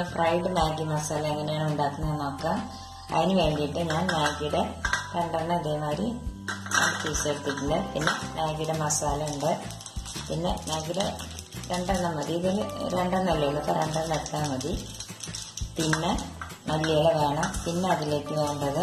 Fried Maggi masala എങ്ങനെയാണ് ഉണ്ടാക്കുന്നത് നോക്കാം. അതിന് വേണ്ടിയിട്ട് ഞാൻ മാഗിയുടെ 2 ഇതേമാതിരി പീസ് എടുത്തിട്ടുണ്ട്. പിന്നെ മാഗിയുടെ മസാല ഉണ്ട്. പിന്നെ മാഗിയുടെ 2 മതി. ഇതിൽ 2 ഉള്ളൂ, ഇപ്പോൾ 2 എടുത്താൽ മതി. പിന്നെ മല്ലിയില വേണം. പിന്നെ അതിലേക്ക് വേണ്ടത്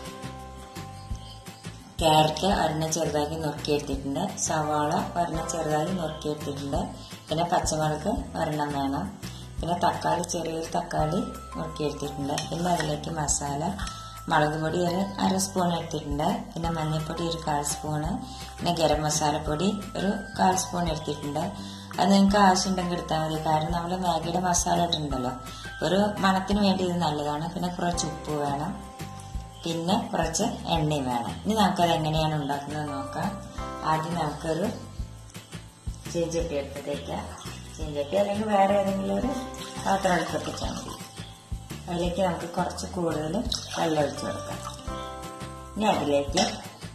ക്യാരറ്റ് ഒരെണ്ണം ചെറുതാക്കി നുറുക്കിയെടുത്തിട്ടുണ്ട്. സവാള ഒരെണ്ണം ചെറുതാക്കി നുറുക്കിയെടുത്തിട്ടുണ്ട്. പിന്നെ പച്ചമുളക് ഒരെണ്ണം വേണം. പിന്നെ തക്കാളി, ചെറിയൊരു തക്കാളി നുറുക്കിയെടുത്തിട്ടുണ്ട്. പിന്നെ അതിലേക്ക് മസാല, മുളക് പൊടി ഒരു 1/2 സ്പൂൺ എടുത്തിട്ടുണ്ട്. പിന്നെ മഞ്ഞൾപ്പൊടി ഒരു 1/4 സ്പൂണ്. പിന്നെ ഗരം മസാലപ്പൊടി ഒരു 1/4 സ്പൂൺ എടുത്തിട്ടുണ്ട്. അത് നിങ്ങൾക്ക് ആവശ്യമുണ്ടെങ്കിൽ എടുത്താൽ മതി. കാരണം നമ്മൾ മാഗിയുടെ മസാല ഇട്ടിട്ടുണ്ടല്ലോ, ഒരു മണത്തിന് വേണ്ടി ഇത് നല്ലതാണ്. പിന്നെ കുറച്ച് ഉപ്പ് വേണം. പിന്നെ കുറച്ച് എണ്ണയും വേണം. ഇനി നമുക്കത് എങ്ങനെയാണ് ഉണ്ടാക്കുന്നത് നോക്കാം. ആദ്യം നമുക്കൊരു ചീഞ്ചട്ടി എടുത്തിട്ടേക്കാം. ചീഞ്ചട്ടി അല്ലെങ്കിൽ വേറെ ഏതെങ്കിലും ഒരു പാത്രം എടുത്തിട്ട് വെച്ചാൽ മതി. അതിലേക്ക് നമുക്ക് കുറച്ച് കൂടുതൽ വെള്ളം ഒഴിച്ചു കൊടുക്കാം. ഇനി അതിലേക്ക്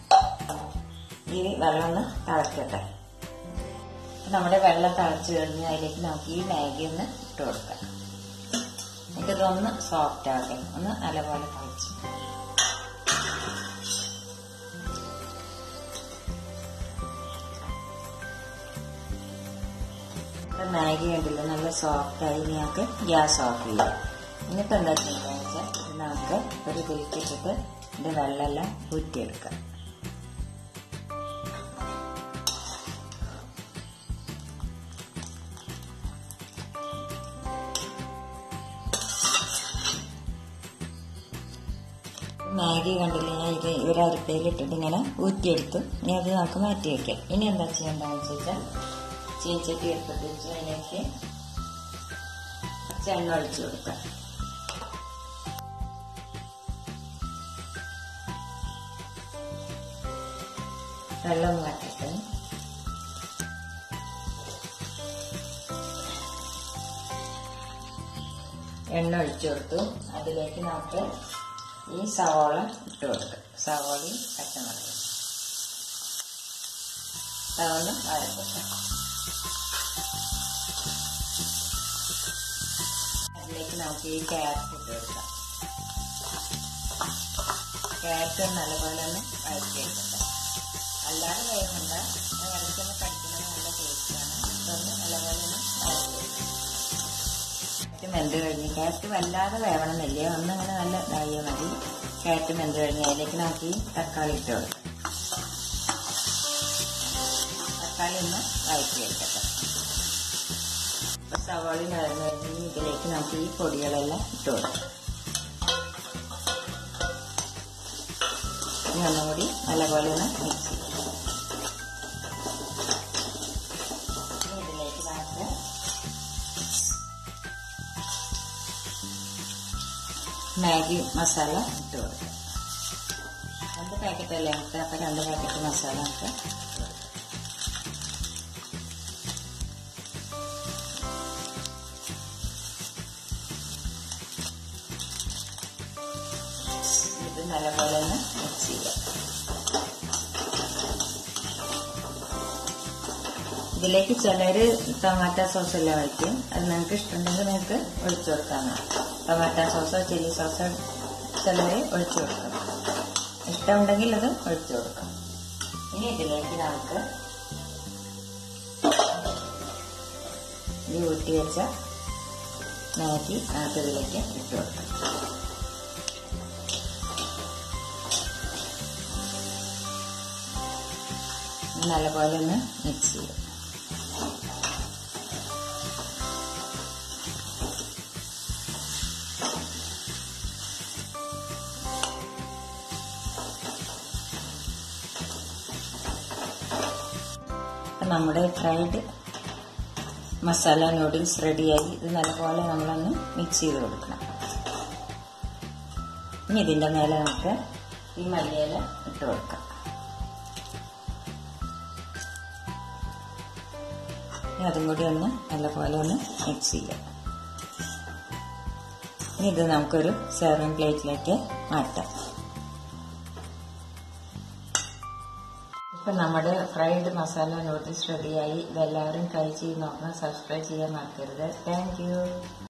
ഈ വെള്ളം ഒന്ന് തിളക്കട്ടെ. നമ്മുടെ വെള്ളം തിളച്ച് കഴിഞ്ഞ് അതിലേക്ക് നമുക്ക് ഈ മാഗി ഒന്ന് ഇട്ട് കൊടുക്കാം. എനിക്കിതൊന്ന് സോഫ്റ്റ് ആകട്ടെ, ഒന്ന് നല്ലപോലെ തിളച്ച്. മാഗി കണ്ടില്ല, നല്ല സോഫ്റ്റായി. ഞങ്ങൾക്ക് ഗ്യാസ് ഓഫ് ചെയ്യാം. എന്നിട്ട് എന്താ ചെയ്യുന്നത് വെച്ചാൽ ഇത് നമുക്ക് ഒരു ഇതിലിട്ടിട്ട് ഇതിന്റെ വെള്ളമെല്ലാം ഊറ്റിയെടുക്കാം. മാഗി കണ്ടില്ല, ഞാൻ ഇത് ഒരു അരിപ്പയിലിട്ടിട്ട് ഇങ്ങനെ ഊറ്റിയെടുത്തു. ഇനി അത് നമുക്ക് മാറ്റി വയ്ക്കാം. ഇനി എന്താ ചെയ്യേണ്ടതെന്ന് വെച്ചാൽ ചീഞ്ചട്ടി എടുത്തിട്ട് വെച്ച് അതിലേക്ക് എണ്ണ ഒഴിച്ചു കൊടുക്കാം. വെള്ളം വറ്റിട്ട് എണ്ണ ഒഴിച്ചു കൊടുത്തു. അതിലേക്ക് നമുക്ക് ഈ സവാള ഇട്ട് കൊടുക്കാം. സവാളയും പച്ചമുളകും അതൊന്ന് വഴക്കട്ടെ. അതിലേക്ക് നമുക്ക് ഈ ക്യാരറ്റ് ഇട്ട് കൊടുക്കാം. ക്യാരറ്റ് നല്ലപോലെ ഒന്ന് വഴറ്റിയെടുക്കട്ടെ. അല്ലാതെ വേവുന്നുണ്ട, ഇടയ്ക്കൊന്ന് കടിക്കുന്നത് നല്ല ടേസ്റ്റാണ്. ഇതൊന്ന് നല്ലപോലെ ഒന്ന് വഴറ്റിയെടുക്കാം. വെന്ത് കഴിഞ്ഞ് ക്യാരറ്റ് വല്ലാതെ വേവണമെന്നില്ല, ഒന്നിങ്ങനെ നല്ല ഇതായാൽ മതി. ക്യാരറ്റ് വെന്ത് കഴിഞ്ഞ് അതിലേക്ക് നമുക്ക് ഈ തക്കാളി ഇട്ട് കൊടുക്കാം. തക്കാളി ഒന്ന് വഴറ്റിയെടുക്കട്ടെ. സവാള വഴന്ന് കഴിഞ്ഞ് ഇതിലേക്ക് നമുക്ക് ഈ പൊടികളെല്ലാം ഇട്ട് കൊടുക്കാം. ഇനി ഒന്നുകൂടി നല്ലപോലെ ഒന്ന് മിക്സ് ചെയ്യാം. ഇതിലേക്ക് നമുക്ക് മാഗി മസാല ഇട്ട് കൊടുക്കാം. 2 പാക്കറ്റല്ലേ നമുക്ക്, അപ്പം 2 പാക്കറ്റ് മസാല നമുക്ക് ഇത് നല്ലപോലെ ഒന്ന് മിക്സ് ചെയ്യാം. ഇതിലേക്ക് ചിലര് ടൊമാറ്റോ സോസ് എല്ലാം ഒഴിക്കും. അത് നിങ്ങൾക്ക് ഇഷ്ടമുണ്ടെങ്കിൽ നിങ്ങൾക്ക് ഒഴിച്ചു കൊടുക്കാവുന്നതാണ്. ടൊമാറ്റോ സോസോ ചില്ലി സോസോ ചിലര് ഒഴിച്ചു കൊടുക്കും. ഇഷ്ടമുണ്ടെങ്കിൽ അത് ഒഴിച്ചു കൊടുക്കാം. ഇനി ഇതിലേക്ക് നമുക്ക് ഈ ഊറ്റി വെച്ച മാഗി ഇതിലേക്ക് ഇട്ട് കൊടുക്കാം. നല്ലപോലെ ഒന്ന് മിക്സ് ചെയ്യും. നമ്മുടെ ഫ്രൈഡ് മസാല നൂഡിൽസ് റെഡിയായി. ഇത് നല്ലപോലെ നമ്മളൊന്ന് മിക്സ് ചെയ്ത് കൊടുക്കണം. ഇനി ഇതിന്റെ മേലെ നമുക്ക് ഈ മല്ലിയില ഇട്ട് കൊടുക്കാം. ഇനി അതും കൂടി ഒന്ന് നല്ലപോലെ ഒന്ന് മിക്സ് ചെയ്യാം. ഇനി ഇത് നമുക്കൊരു സെർവിംഗ് പ്ലേറ്റിലേക്ക് മാറ്റാം. ഇപ്പം നമ്മുടെ ഫ്രൈഡ് മസാല നൂഡിൽസ് റെഡിയായി. ഇതെല്ലാവരും ട്രൈ ചെയ്ത് നോക്കണം. സബ്സ്ക്രൈബ് ചെയ്യാൻ മറക്കരുത്. Thank U.